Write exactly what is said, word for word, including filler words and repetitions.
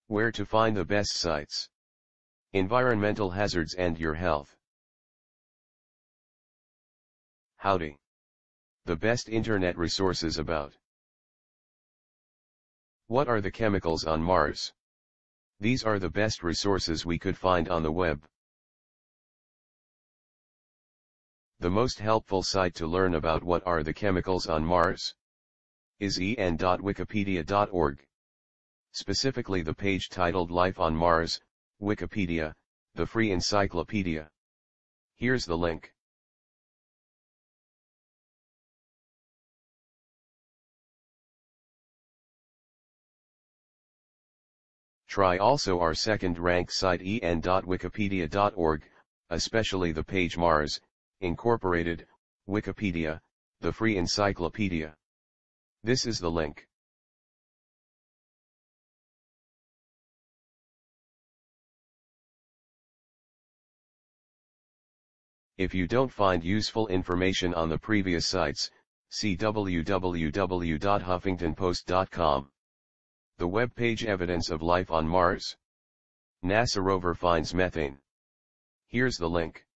Where to find the best sites. Environmental hazards and your health. Howdy. The best internet resources about. What are the chemicals on Mars? These are the best resources we could find on the web. The most helpful site to learn about what are the chemicals on Mars is e n dot wikipedia dot org. Specifically the page titled Life on Mars, Wikipedia, the free encyclopedia. Here's the link. Try also our second-rank site e n dot wikipedia dot org, especially the page Mars, Incorporated, Wikipedia, the free encyclopedia. This is the link. If you don't find useful information on the previous sites, see w w w dot huffington post dot com. The web page Evidence of Life on Mars. NASA rover finds methane. Here's the link.